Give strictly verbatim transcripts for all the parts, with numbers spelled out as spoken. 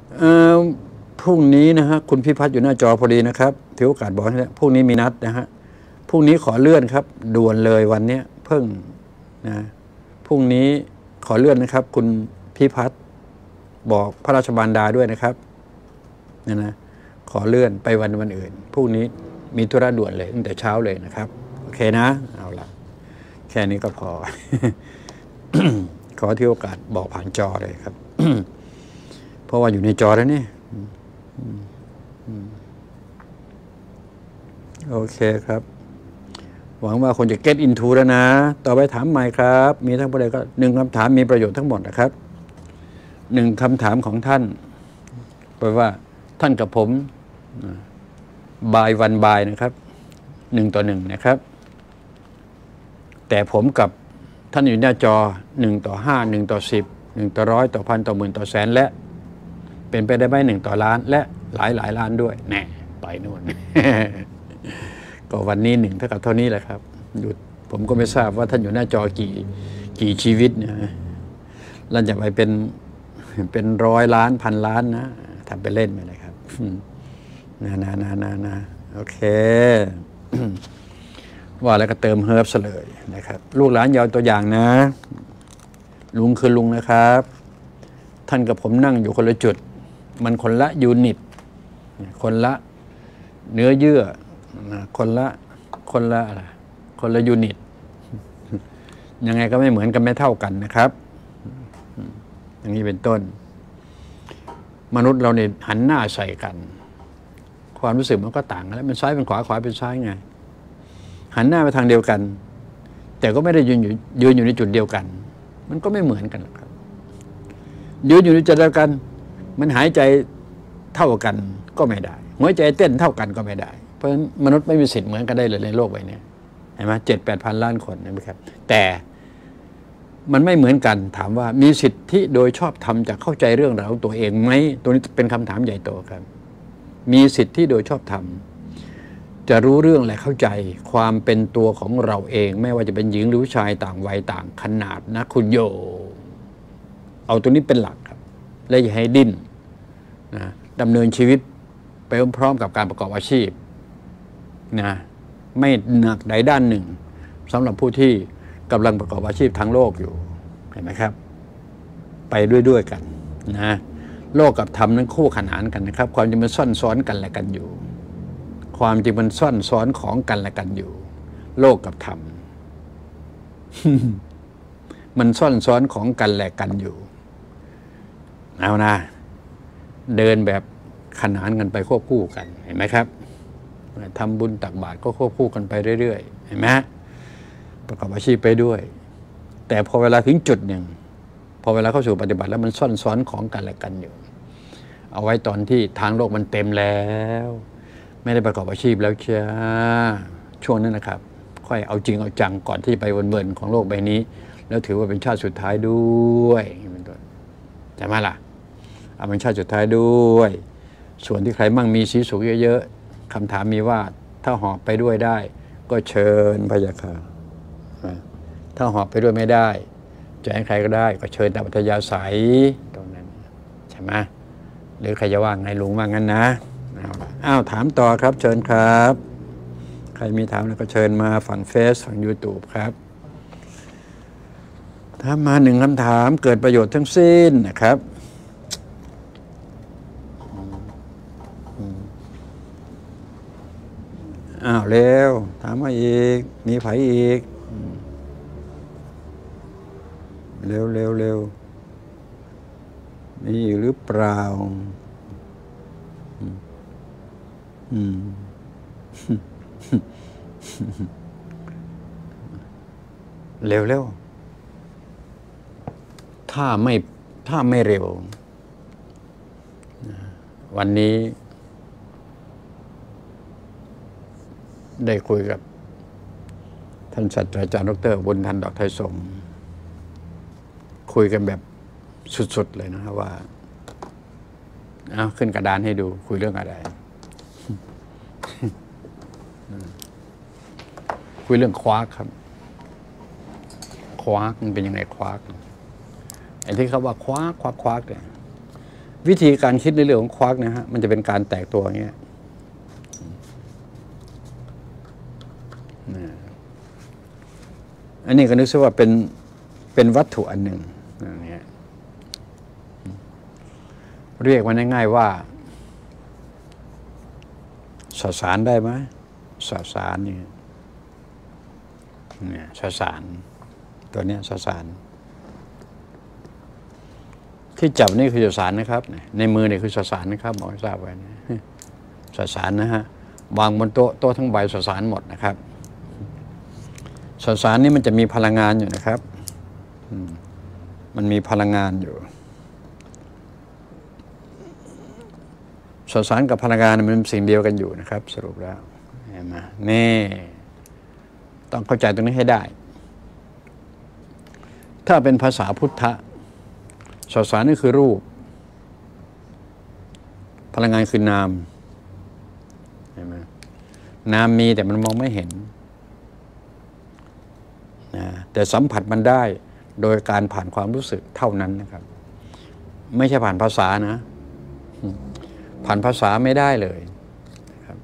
พรุ่งนี้นะฮะคุณพิพัฒน์อยู่หน้าจอพอดีนะครับถือโอกาสบอกนะพรุ่งนี้มีนัดนะฮะพรุ่งนี้ขอเลื่อนครับด่วนเลยวันนี้เพิ่งนะพรุ่งนี้ขอเลื่อนนะครับคุณพิพัฒน์บอกพระราชบารดาด้วยนะครับนะนะขอเลื่อนไปวันวันอื่นพรุ่งนี้มีธุระด่วนเลยตั้งแต่เช้าเลยนะครับโอเคนะเอาละแค่นี้ก็พอ ขอที่โอกาสบอกผ่านจอเลยครับ เพราะว่าอยู่ในจอแล้วนี่โอเคครับหวังว่าคนจะ get into แล้วนะต่อไปถามใหม่ครับมีทั้งหมดเลยก็หนึ่งคำถามมีประโยชน์ทั้งหมดนะครับหนึ่งคำถามของท่านแปลว่าท่านกับผมบายวันบายนะครับหนึ่งต่อหนึ่งนะครับแต่ผมกับท่านอยู่หน้าจอหนึ่งต่อห้าหนึ่งต่อสิบหนึ่งต่อร้อยต่อพันต่อหมื่นต่อแสนและเป็นไปได้ไหมหนึ่งต่อล้านและหลายหลายล้านด้วยแน่ไปนู่น ก็วันนี้หนึ่งเท่ากับเท่านี้แหละครับหยุดผมก็ไม่ทราบว่าท่านอยู่หน้าจอกี่กี่ชีวิตเนี่ยเราจะไปเป็นเป็นร้อยล้านพันล้านนะทำไปเล่นไปเลยครับนะนะนะนะนะโอเค ว่าแล้วก็เติมเฮิร์บเลยนะครับลูกหลานยาวตัวอย่างนะลุงคือลุงนะครับท่านกับผมนั่งอยู่คนละจุดมันคนละยูนิตคนละเนื้อเยื่อคนละคนละอะไรคนละยูนิตยังไงก็ไม่เหมือนกันไม่เท่ากันนะครับอย่างนี้เป็นต้นมนุษย์เราเนี่ยหันหน้าใส่กันความรู้สึกมันก็ต่างกันแล้วมันซ้ายเป็นขวาขวาเป็นซ้ายไงหันหน้าไปทางเดียวกันแต่ก็ไม่ได้ยืนอยู่ยืนอยู่ในจุดเดียวกันมันก็ไม่เหมือนกันหรอกครับยืนอยู่ในจุดเดียวกันมันหายใจเท่ากันก็ไม่ได้หัวใจเต้นเท่ากันก็ไม่ได้เพราะฉะนั้นมนุษย์ไม่มีสิทธิ์เหมือนกันได้เลยในโลกใบนี้เห็นไหมเจ็ดแปดพันล้านคนนะครับแต่มันไม่เหมือนกันถามว่ามีสิทธิโดยชอบธรรมจะเข้าใจเรื่องราวของตัวเองไหมตัวนี้เป็นคำถามใหญ่โตครับมีสิทธิโดยชอบธรรมจะรู้เรื่องและเข้าใจความเป็นตัวของเราเองไม่ว่าจะเป็นหญิงหรือผู้ชายต่างวัยต่างขนาดนะคุณโยเอาตัวนี้เป็นหลักครับและอย่าให้ดิ้นนะดำเนินชีวิตไปพร้อมกับการประกอบอาชีพนะไม่หนักใดด้านหนึ่งสำหรับผู้ที่กำลังประกอบอาชีพทั้งโลกอยู่เห็นไหมครับไปด้วยๆกันนะโลกกับธรรมนั้นคู่ขนานกันนะครับความจริงมันซ่อนซ้อนกันและกันอยู่ความจริงมันซ่อนซ้อนของกันและกันอยู่โลกกับธรรม มันซ่อนซ้อนของกันและกันอยู่เอานะเดินแบบขนานกันไปควบคู่กันเห็นไหมครับทำบุญตักบาตรก็ควบคู่กันไปเรื่อยๆเห็นไหมประกอบอาชีพไปด้วยแต่พอเวลาถึงจุดหนึ่งพอเวลาเข้าสู่ปฏิบัติแล้วมันซ่อนซ้อนของกันและกันอยู่เอาไว้ตอนที่ทางโลกมันเต็มแล้วไม่ได้ประกอบอาชีพแล้วจ้าช่วงนั้นนะครับค่อยเอาจริงเอาจังก่อนที่ไปวนเวิร์นของโลกใบนี้แล้วถือว่าเป็นชาติสุดท้ายด้วยเป็นต้นใช่ไหมล่ะเอาเป็นชาติสุดท้ายด้วยส่วนที่ใครมั่งมีสีสุขเยอะๆคำถามมีว่าถ้าหอบไปด้วยได้ก็เชิญพะยะค่ะถ้าหอบไปด้วยไม่ได้จะให้ใครก็ได้ก็เชิญตามอัธยาศัยตรงนั้นใช่ไหมหรือใครจะว่าไงลุงว่างั้นนะอ้าวถามต่อครับเชิญครับใครมีถามแล้วก็เชิญมาฝั่งเฟซฝั่ง YouTube ครับถ้ามาหนึ่งคำถามเกิดประโยชน์ทั้งสิ้นนะครับอ้าวเร็วถามมาอีกมีไผอีกเร็วเร็วเร็วมีหรือเปล่าอืมเร็วเร็วถ้าไม่ถ้าไม่เร็ววันนี้ได้คุยกับท่านศาสตราจารย์ดร.บุญทันดอกไทยสมคุยกันแบบสุดๆเลยนะครับว่าเอาขึ้นกระดานให้ดูคุยเรื่องอะไรคุยเรื่องควาร์กครับควาร์กมันเป็นยังไงควาร์กไอ้ที่เขาว่าควาร์กควาร์กควาร์กเนี่ยวิธีการคิดในเรื่องของควาร์กนะฮะมันจะเป็นการแตกตัวอย่างเงี้ยอันนี้ก็นึกซะว่าเป็นเป็นวัตถุอันหนึ่งนี่เรียกมันง่ายๆว่าสสารได้ไหมสสารนี่เนี่ยสสารตัวเนี้ยสสารที่จับนี่คือสสารนะครับในมือนี่คือสสารนะครับหมอทราบไว้สสารนะฮะวางบนโต๊ะโต๊ะทั้งใบสสารหมดนะครับสสารนี่มันจะมีพลังงานอยู่นะครับมันมีพลังงานอยู่สสารกับพลังงานมันเป็นสิ่งเดียวกันอยู่นะครับสรุปแล้วเห็นไหมนี่ต้องเข้าใจตรงนี้ให้ได้ถ้าเป็นภาษาพุทธะสสารนี่คือรูปพลังงานคือนามเห็นไหมนามมีแต่มันมองไม่เห็นนะแต่สัมผัสมันได้โดยการผ่านความรู้สึกเท่านั้นนะครับไม่ใช่ผ่านภาษานะผ่านภาษาไม่ได้เลยนะครับ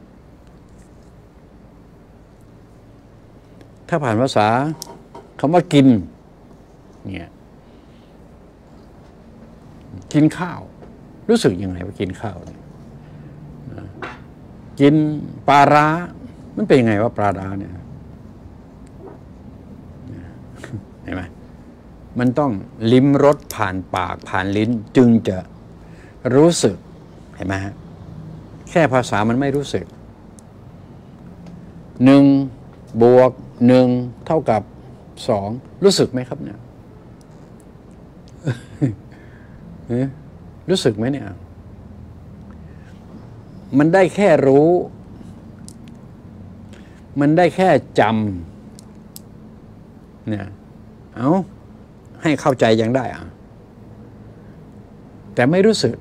ถ้าผ่านภาษาคำว่ากินเนี่ยกินข้าวรู้สึกยังไงว่ากินข้าวเนี่ยกินปลาร้ามันเป็นยังไงว่าปลาร้าเนี่ยเห็นไหมมันต้องลิ้มรสผ่านปากผ่านลิ้นจึงจะรู้สึกเห็นไหมฮะแค่ภาษามันไม่รู้สึกหนึ่งบวกหนึ่งเท่ากับสองรู้สึกไหมครับเนี่ยรู้สึกไหมเนี่ยมันได้แค่รู้มันได้แค่จำเนี่ยเอาให้เข้าใจยังได้อ่ะแต่ไม่รู้สึก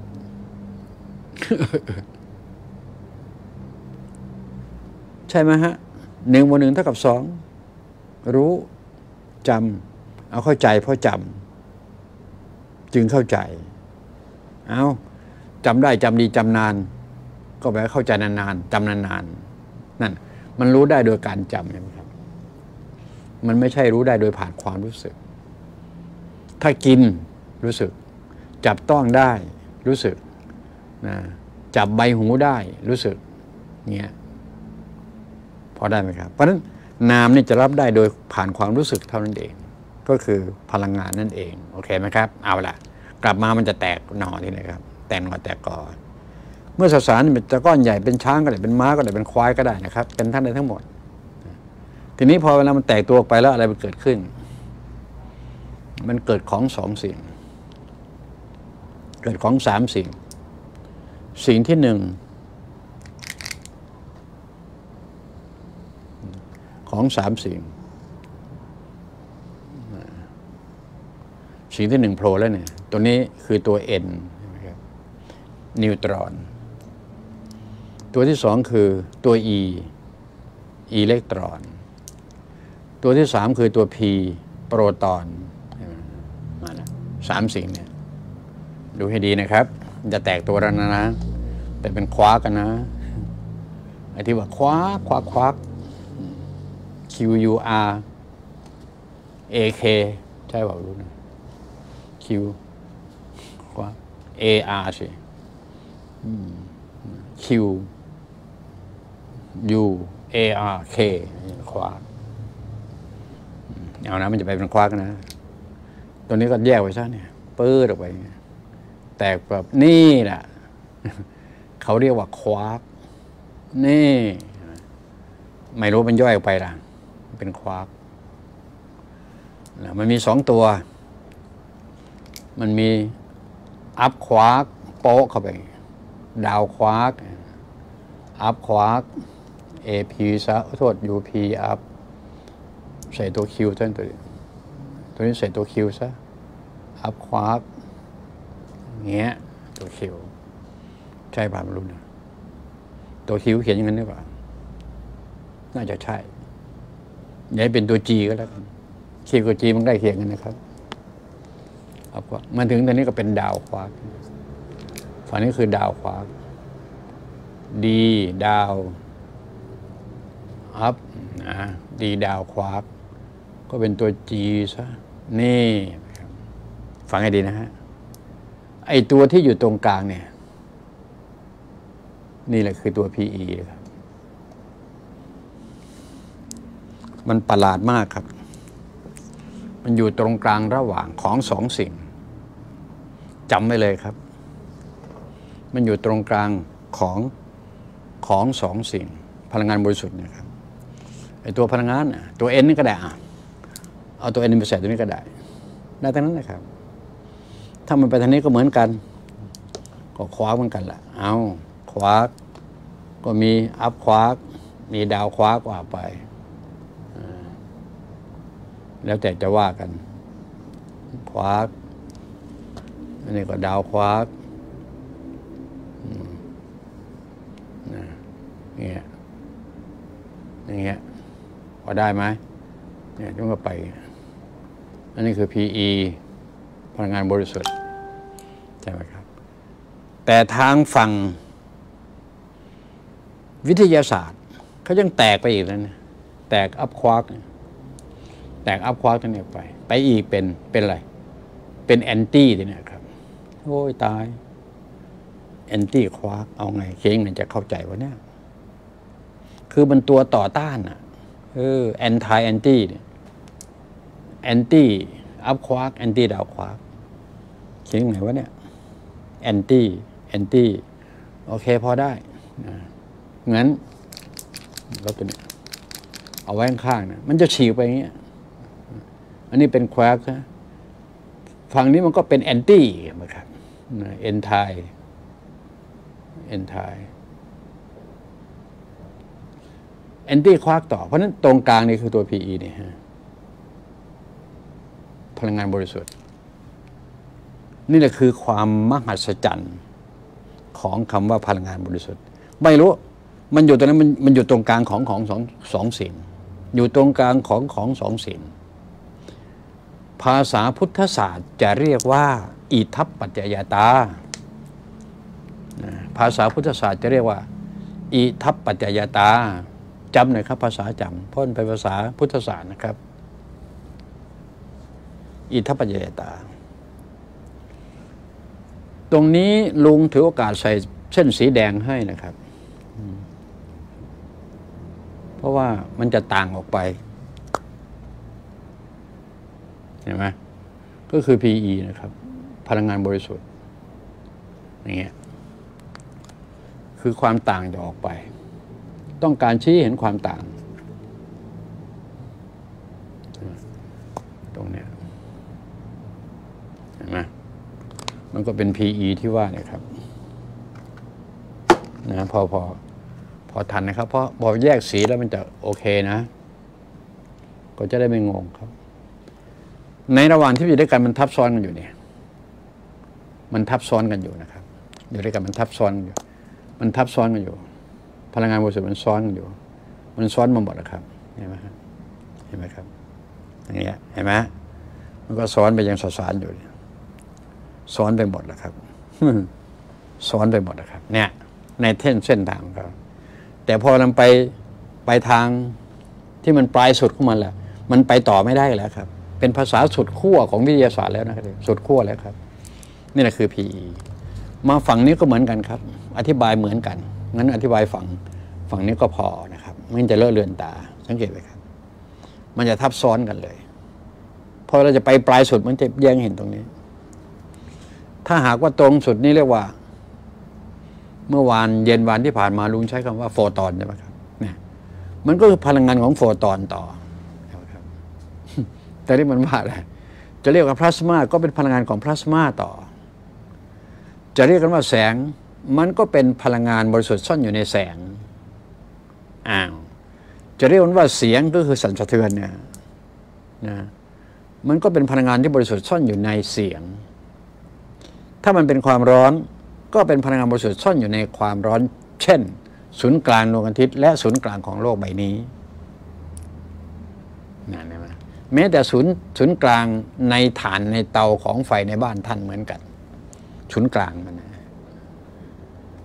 ใช่ไหมฮะหนึ่งบวกหนึ่งเท่ากับสองรู้จำเอาเข้าใจเพราะจำจึงเข้าใจเอาจำได้จำดีจำนานก็แปลว่าเข้าใจนานๆจำนานๆนั่นมันรู้ได้โดยการจำนะครับมันไม่ใช่รู้ได้โดยผ่านความรู้สึกถ้ากินรู้สึกจับต้องได้รู้สึกนะจับใบหูได้รู้สึกเงี้ยพอได้ไหมครับเพราะฉะนั้นนามนี่จะรับได้โดยผ่านความรู้สึกเท่านั้นเองก็คือพลังงานนั่นเองโอเคไหมครับเอาละกลับมามันจะแตกหน่อนี่นะครับแตกหน่อแตกกอเมื่อสสารมันจะก้อนใหญ่เป็นช้างก็ได้เป็นม้าก็ได้เป็นควายก็ได้นะครับเป็นทั้งได้ทั้งหมดทีนี้พอเวลามันแตกตัวออกไปแล้วอะไรมันเกิดขึ้นมันเกิดของสองสิ่งเกิดของสามสิ่งสิ่งที่หนึ่งของสามสิ่งสิ่งที่หนึ่งโผล่แล้วเนี่ยตัวนี้คือตัว N นิวตรอนตัวที่สองคือตัว E อิเล็กตรอนตัวที่สามคือตัว P โปรตอนมาแล้วสามสิ่งเนี่ยดูให้ดีนะครับจะแตกตัวแล้วนะนะแต่เป็นควาร์กกันนะไอ้ที่ว่าควาร์กควาร์กควาร์ก Q U R A K ใช่เปล่ารู้นะ Q ควาร์ก A R สิ Q U A R K ควาร์กเอานะมันจะไปเป็นควาร์กนะตัวนี้ก็แยกไว้ซะเนี่ยปื้ดออกไปแตกแบบนี่แหละเขาเรียกว่าควาร์กนี่ไม่รู้มันย่อยออกไปล่ะเป็นควาร์กมันมีสองตัวมันมีอัพควาร์กโป๊ะเข้าไปดาวควาร์กอัพควาร์ก เอ พี ซะโทษ ยู พี อัพใส่ตัว Q ตัวนี้ตัวนี้ใส่ตัว Q ซะอัพควาร์กเงี้ยตัว Q ใช่ป่ะไม่รู้นะตัว Q เขียนอย่างนั้นหรือเปล่าน่าจะใช่อย่าให้เป็นตัว G ก็แล้วกัน Q กับ G มันได้เคียงกันนะครับอัพควาร์กมาถึงตอนนี้ก็เป็นดาวควาร์กฝั่งนี้คือดาวควาร์กดีดาวอัพนะดีดาวควาร์กก็เป็นตัว G ซะนี่ฟังให้ดีนะฮะไอตัวที่อยู่ตรงกลางเนี่ยนี่แหละคือตัว พี อี ครับมันประหลาดมากครับมันอยู่ตรงกลางระหว่างของสองสิ่งจำไว้เลยครับมันอยู่ตรงกลางของของสองสิ่งพลังงานบริสุทธิ์นะครับไอตัวพลังงานตัว N นี่ก็ได้เอาตัว N ไปใส่ตัวนี้ก็ได้ได้ทั้งนั้นนะครับถ้ามันไปทางนี้ก็เหมือนกันก็ควาร์กเหมือนกันแหละเอาควาร์กก็มีอัพควาร์กมีดาวควาร์กว่าไปแล้วแต่จะว่ากันควาร์กอันนี้ก็ดาวควาร์กเนี่ยอย่างเงี้ยพอได้ไหมเนี่ยต้องก็ไปอันนี้คือ พี อี พลังงานบริสุทธิ์ใช่ไหมครับแต่ทางฝั่งวิทยาศาสตร์เขายังแตกไปอีกแล้วนะแตกอัพควาร์กแตกอัพควาร์กตัวนี้ไปไปอีกเป็นเป็นอะไรเป็นแอนตี้ตัวนี้ครับโอ้ยตายแอนตี้ควาร์กเอาไงเค้งเนี่ยจะเข้าใจวะเนี่ยคือมันตัวต่อต้านอ่ะเออแอนตี้แอนตี้เนี่ยแอนตี้อัพควาร์กแอนตี้ดาวควาร์กเขียนไงวะเนี่ยแอนตี้แอนตี้โอเคพอได้งั้นก็ตัวนี้เอาไว้ข้างๆนะมันจะฉีกไปอย่างเงี้ยอันนี้เป็นควาร์กนะฝั่งนี้มันก็เป็นแอนตี้นะครับเอนไทเอนไทแอนตี้ควาร์กต่อเพราะนั้นตรงกลางนี่คือตัว พี อี นี่ฮะพลังงานบริสุทธิ์นี่แหละคือความมหัศจรรย์ของคำว่าพลังงานบริสุทธิ์ไม่รู้มันอยู่ตรงนั้นมันมันอยู่ตรงกลางของของสองสองสิ่งอยู่ตรงกลางของของสองสิ่งภาษาพุทธศาสตร์จะเรียกว่าอิทัปปัจจยตาภาษาพุทธศาสตร์จะเรียกว่าอิทัปปัจจยตาจำหน่อยครับภาษาจำเพราะมันเป็นภาษาพุทธศาสตร์นะครับอิทัปปัจจยตาตรงนี้ลุงถือโอกาสใส่เส้นสีแดงให้นะครับเพราะว่ามันจะต่างออกไปเห็นไหมก็คือ พี อี นะครับพลังงานบริสุทธิ์อย่างเงี้ยคือความต่างจะออกไปต้องการชี้เห็นความต่างตรงเนี้ยเห็นไหมมันก็เป็น พี อี ที่ว่าเนี่ยครับนะพอพอพอทันนะครับเพราะพอแยกสีแล้วมันจะโอเคนะก็จะได้ไม่งงครับในระหว่างที่อยู่ด้วยกันมันทับซ้อนกันอยู่เนี่ยมันทับซ้อนกันอยู่นะครับอยู่ด้วยกันมันทับซ้อนอยู่มันทับซ้อนกันอยู่พลังงานบริสุทธิ์มันซ้อนกันอยู่มันซ้อนมาหมดแล้วครับเห็นไหมครับเห็นไหมครับอย่างเงี้ยเห็นไหมมันก็ซ้อนไปยังสสารอยู่ซ้อนไปหมดแล้วครับซ้อนไปหมดแล้วครับเนี่ยในเส้นเส้นทางของเขาแต่พอเราไปไปทางที่มันปลายสุดของมันแหละมันไปต่อไม่ได้แล้วครับเป็นภาษาสุดขั้วของวิทยาศาสตร์แล้วนะครับสุดขั้วแล้วครับนี่แหละคือ พี อี มาฝั่งนี้ก็เหมือนกันครับอธิบายเหมือนกันงั้นอธิบายฝั่งฝั่งนี้ก็พอนะครับไม่จะเลอะเลือนตาสังเกตไหมครับมันจะทับซ้อนกันเลยพอเราจะไปปลายสุดมันจะแยกเห็นตรงนี้ถ้าหากว่าตรงสุดนี่เรียกว่าเมื่อวานเย็นวันที่ผ่านมาลุงใช้คำว่าโฟตอนใช่ไหมครับเนี่ยมันก็คือพลังงานของโฟตอนต่อครับแต่นี่มันว่าอะไรจะเรียกว่าพลาสมาก็เป็นพลังงานของพลาสมาต่อจะเรียกกันว่าแสงมันก็เป็นพลังงานบริสุทธิ์ซ่อนอยู่ในแสงอ้าวจะเรียกว่าเสียงก็คือสั่นสะเทือนเนี่ยนะมันก็เป็นพลังงานที่บริสุทธิ์ซ่อนอยู่ในเสียงถ้ามันเป็นความร้อนก็เป็นพลังงานบริสุทธิ์ซ่อนอยู่ในความร้อนเช่นศูนย์กลางดวงอาทิตย์และศูนย์กลางของโลกใบนี้นั่นใช่ไหมแม้แต่ศูนย์ศูนย์กลางในฐานในเตาของไฟในบ้านท่านเหมือนกันศูนย์กลางมัน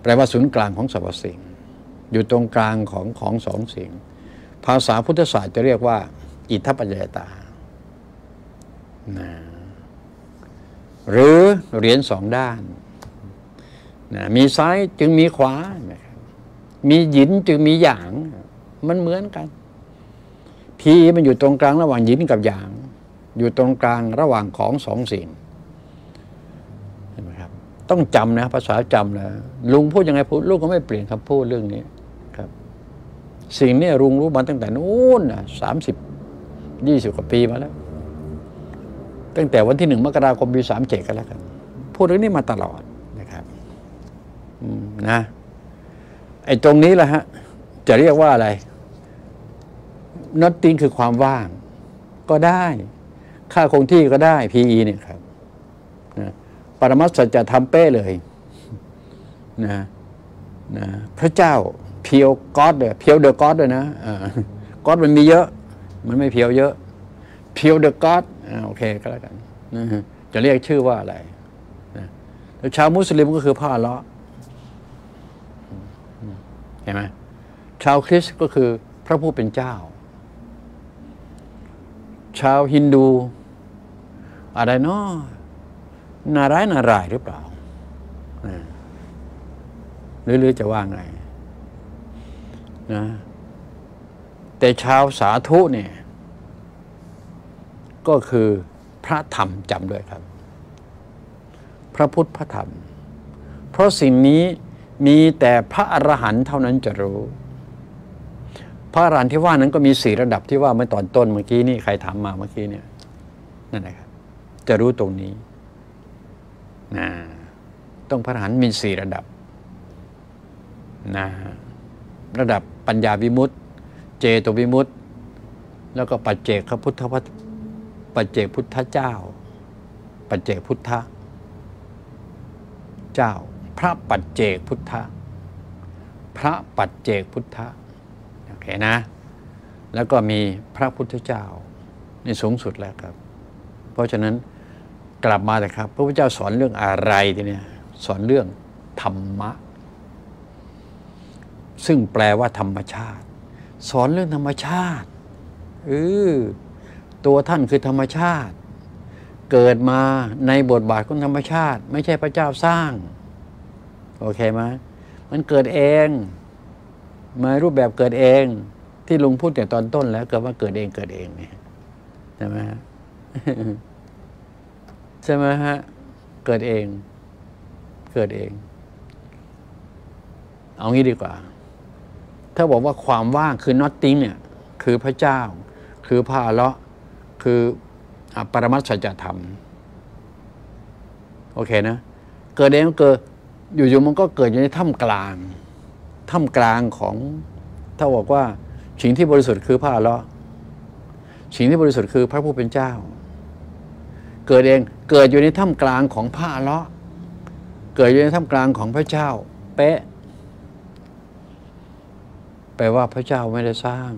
แปลว่าศูนย์กลางของสรรพสิ่งอยู่ตรงกลางของของสองสิ่งภาษาพุทธศาสตร์จะเรียกว่าอิทธปัจจยตานะหรือเหรียญสองด้านนะมีซ้ายจึงมีขวานะครับมีหยินจึงมีหยางมันเหมือนกันพีมันอยู่ตรงกลางระหว่างหยินกับหยางอยู่ตรงกลางระหว่างของสองสิ่งเห็นไหมครับต้องจำนะภาษาจำนะลุงพูดยังไงพูดลูกก็ไม่เปลี่ยนคำพูดเรื่องนี้ครับสิ่งนี้ลุงรู้มาตั้งแต่นู้นนะสามสิบยี่สิบกว่าปีมาแล้วตั้งแต่วันที่หนึ่งมกราคมปีสามเจ็ดกันแล้วกันพูดเรื่องนี้มาตลอดนะครับนะไอ้ตรงนี้แหละฮะจะเรียกว่าอะไร nothing คือความว่างก็ได้ค่าคงที่ก็ได้ พี อี เนี่ยครับนะปรมัตถสัจธรรมเป้เลยนะนะพระเจ้าเพียวก็อดเลยเพียวเดอะก็อดด้วยนะก็อดมันมีเยอะมันไม่เพียวเยอะเพียวเดอะก็อดโอเคก็แล้วกันนะจะเรียกชื่อว่าอะไรนะแล้วชาวมุสลิมก็คือพระอัลเลาะห์เห็นไหมชาวคริสต์ก็คือพระผู้เป็นเจ้าชาวฮินดูอะไรเนาะนารายณ์นารายณ์หรือเปล่าหรือจะว่าไงนะแต่ชาวสาธุเนี่ยก็คือพระธรรมจำด้วยครับพระพุทธพระธรรมเพราะสิ่งนี้มีแต่พระอรหันต์เท่านั้นจะรู้พระอรหันต์ที่ว่านั้นก็มีสี่ระดับที่ว่าเมื่อตอนต้นเมื่อกี้นี่ใครถามมาเมื่อกี้เนี่ยนั่นแหละครับจะรู้ตรงนี้นะต้องพระอรหันต์มีสี่ระดับนะระดับปัญญาวิมุตติเจโตวิมุตติแล้วก็ปัจเจกพุทธปัจเจกพุทธเจ้าปัจเจกพุทธเจ้าพระปัจเจกพุทธพระปัจเจกพุทธโอเคนะแล้วก็มีพระพุทธเจ้านี่สูงสุดแล้วครับเพราะฉะนั้นกลับมาเลยครับพระพุทธเจ้าสอนเรื่องอะไรทีเนี้ยสอนเรื่องธรรมะซึ่งแปลว่าธรรมชาติสอนเรื่องธรรมชาติเออตัวท่านคือธรรมชาติเกิดมาในบทบาทของธรรมชาติไม่ใช่พระเจ้าสร้างโอเคไหมมันเกิดเองมารูปแบบเกิดเองที่ลุงพูดแต่ตอนต้นแล้วเกิดว่าเกิดเองเกิดเองเนี่ยใช่ไหมฮะใช่ไหมฮะเกิดเองเกิดเองเอางี้ดีกว่าถ้าบอกว่าความว่างคือ nothing เนี่ยคือพระเจ้าคือพระอัลเลาะห์คือปรมัตถสัจธรรมโอเคนะเกิดเองเกิดอยู่ๆมันก็เกิดอยู่ในถ้ำกลางถ้ำกลางของถ้าบอกว่าสิ่งที่บริสุทธิ์คือพระอัลเลาะห์สิ่งที่บริสุทธิ์คือพระผู้เป็นเจ้าเกิดเองเกิดอยู่ในถ้ำกลางของพระอัลเลาะห์เกิดอยู่ในถ้ำกลางของพระเจ้าเป๊ะแปลว่าพระเจ้าไม่ได้สร้าง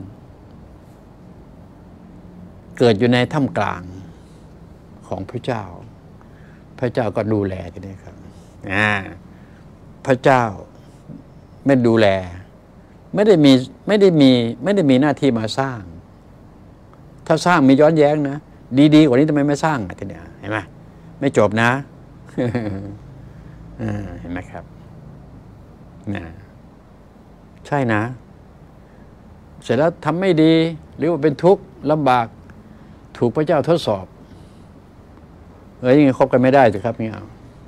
เกิดอยู่ในถ้ำกลางของพระเจ้าพระเจ้าก็ดูแลทีนี้ครับอ่าพระเจ้าไม่ดูแลไม่ได้มีไม่ได้มีไม่ได้มีหน้าที่มาสร้างถ้าสร้างมีย้อนแย้งนะดีๆกว่านี้ทำไมไม่สร้างทีเนี้ยเห็นไหมไม่จบนะ เห็นไหมครับนะใช่นะเสร็จแล้วทำไม่ดีหรือว่าเป็นทุกข์ลำบากถูกพระเจ้าทดสอบเอ้ยยังคบกันไม่ได้สิครับนี่เอา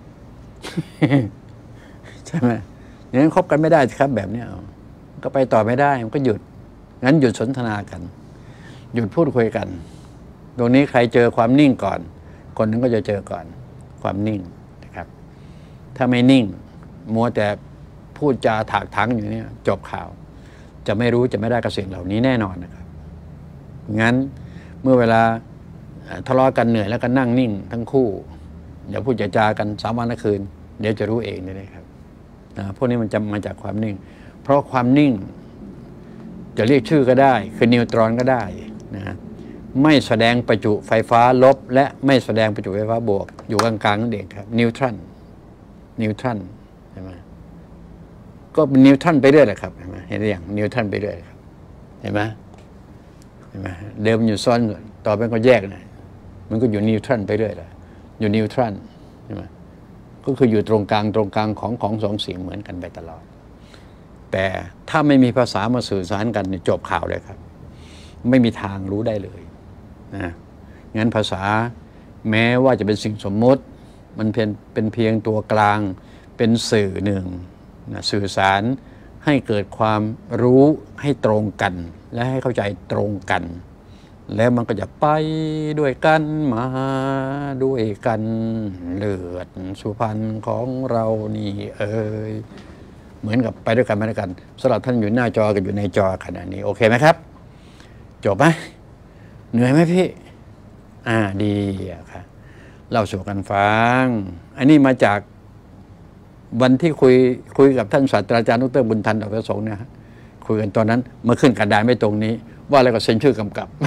ใช่ไหมอย่างนั้นคบกันไม่ได้สิครับแบบนี้เอาก็ไปต่อไม่ได้มันก็หยุดงั้นหยุดสนทนากันหยุดพูดคุยกันตรงนี้ใครเจอความนิ่งก่อนคนนั้นก็จะเจอก่อนความนิ่งนะครับถ้าไม่นิ่งมัวแต่พูดจาถากถังอยู่เนี่ยจบข่าวจะไม่รู้จะไม่ได้กับสิ่งเหล่านี้แน่นอนนะครับงั้นเมื่อเวลาทะเลาะกันเหนื่อยแล้วก็นั่งนิ่งทั้งคู่เดี๋ยวพูดจากันสามวันละคืนเดี๋ยวจะรู้เองเลยครับนะพวกนี้มันจะมาจากความนิ่งเพราะความนิ่งจะเรียกชื่อก็ได้คือนิวตรอนก็ได้นะไม่แสดงประจุไฟฟ้าลบและไม่แสดงประจุไฟฟ้าบวกอยู่กลางๆนั่นเองครับนิวทรอนนิวทรอนใช่ไหมก็เป็นนิวตันไปเรื่อยแหละครับเห็นไหมเห็นหรือยังนิวตันไปเรื่อยครับเห็นไหมเห็นไหมเดิมอยู่ซ้อนต่อไปก็แยกนะมันก็อยู่นิวตันไปเรื่อยเลยอยู่นิวตันใช่ไหมก็คืออยู่ตรงกลางตรงกลางของของสองสิ่งเหมือนกันไปตลอดแต่ถ้าไม่มีภาษามาสื่อสารกันจบข่าวเลยครับไม่มีทางรู้ได้เลยนะงั้นภาษาแม้ว่าจะเป็นสิ่งสมมติมันเป็นเป็นเพียงตัวกลางเป็นสื่อหนึ่งนะสื่อสารให้เกิดความรู้ให้ตรงกันและให้เข้าใจตรงกันแล้วมันก็จะไปด้วยกันมาด้วยกันเลือดสุพรรณของเรานี่เอ่ยเหมือนกับไปด้วยกันมาด้วยกันสำหรับท่านอยู่หน้าจอกับอยู่ในจอขณะนี้โอเคไหมครับจบไหมเหนื่อยไหมพี่อ่าดีอะค่ะเล่าสู่กันฟังอันนี้มาจากวันที่คุยคุยกับท่านศาสตราจารย์ดรบุญทันดอกประสงค์เนี่ยคุยกันตอนนั้นมาขึ้นกระดานไม่ตรงนี้ว่าอะไรก็เซ็นชื่อกำกับ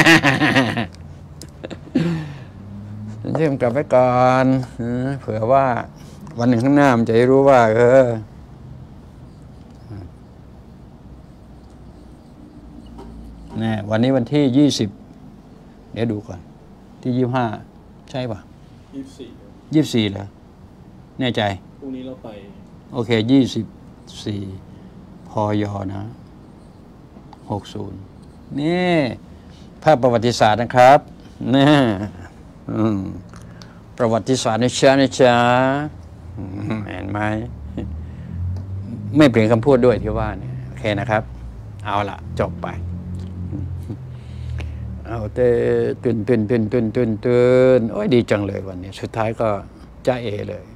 เซ็นชื่อกำกับไว้ก่อนเผื่อว่าวันหนึ่งข้างหน้ามันจะได้รู้ว่าเออนี่วันนี้วันที่ยี่สิบเดี๋ยวดูก่อนที่ยี่ห้าใช่ป่ะยี่สิบสี่ยี่สิบสี่เหรอแน่ใจพรุ่งนี้เราไปโอเคยี่สิบสี่พยนะหกศูนย์นี่ภาพประวัติศาสตร์นะครับนี่ประวัติศาสตร์ในชาในชาเห็นไหมไม่เปลี่ยนคำพูดด้วยที่ว่าเนี่ยโอเคนะครับเอาละจบไปเอาเต้ตื่นตื่นตื่นตื่นตื่นตื่นโอ้ยดีจังเลยวันนี้สุดท้ายก็จ้าเอเลย